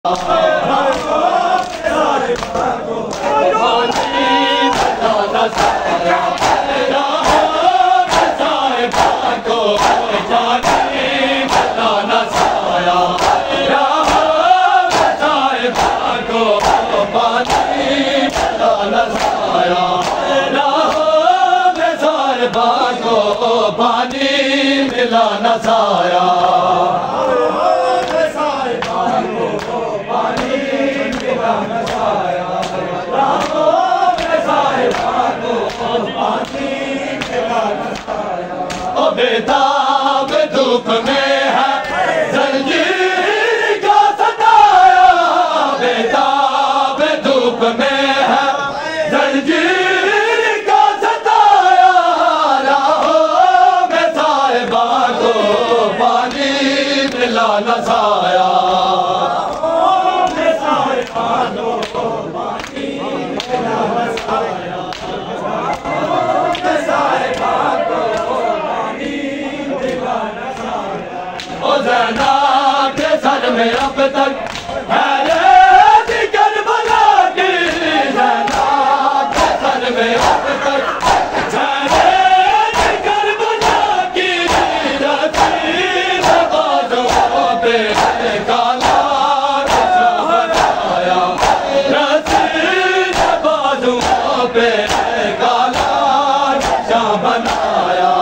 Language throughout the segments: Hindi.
पानी मिला न साया पानी मिला न साया पानी मिला न साया ओ बेताब धूप में है जंजीर का सताया बेताब धूप में है जंजीर न साया ओ ज़ैना के सर में अब तक हैरत करबला की ज़ैना के सर में अब तक हैरत करबला की काला बनाया रसीद बाजुओं पे काला नक्शा बनाया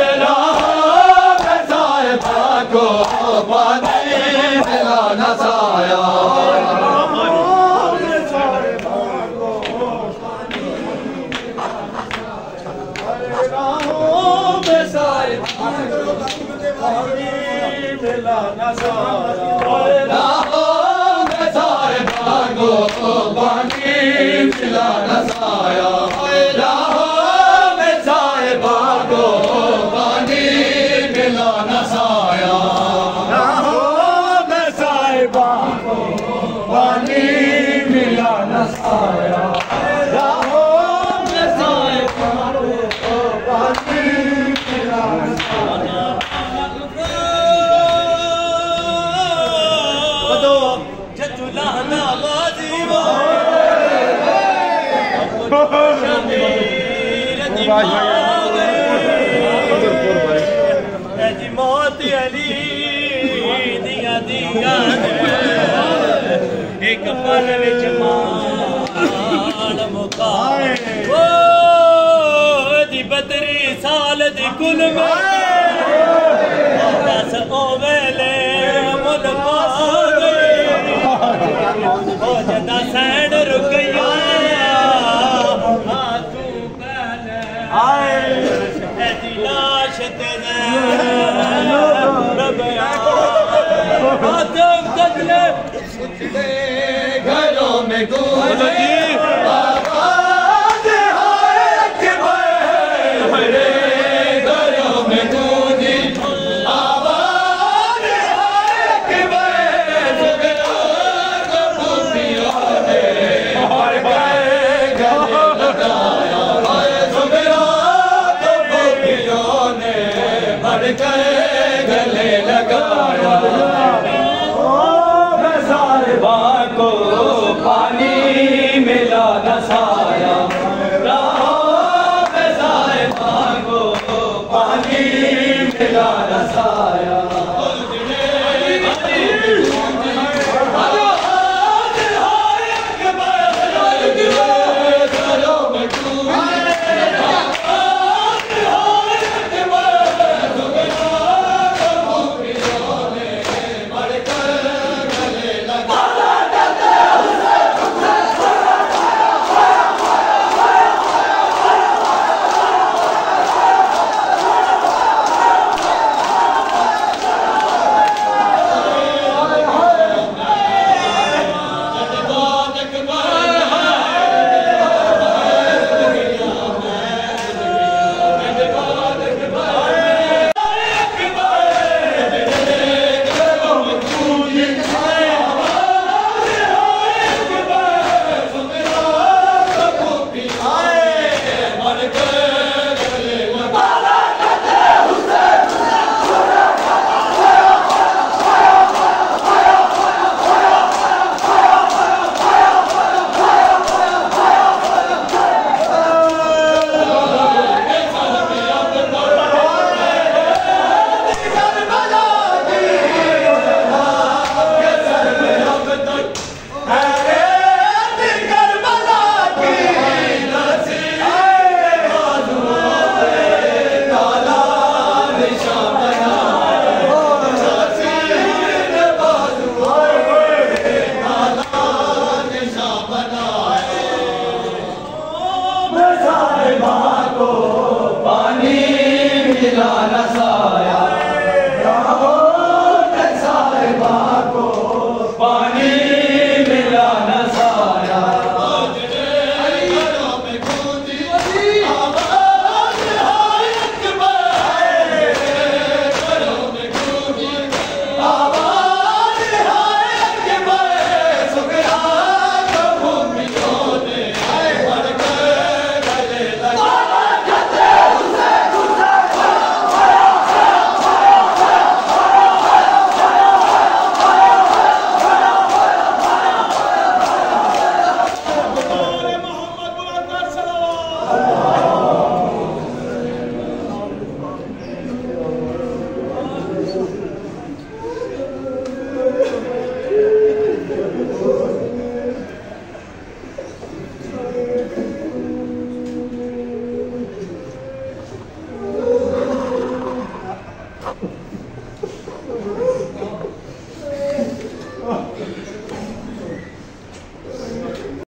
साहिबा को पानी मिला न साया मिला न साया साहिबा को पानी मिला न साया साहिबा को पानी मिला न साया साहिबा को पानी मिला न साया मौत अली दिया दिया एक पल विच माल मुका दी बदरी साल दी कुल में दस ओ वेले मुल ओ जदा सैंड रुक गया लाश तेरे घरों में गले लगाया साहिबा को पानी मिला न साया साहिबा को पानी मिला न साया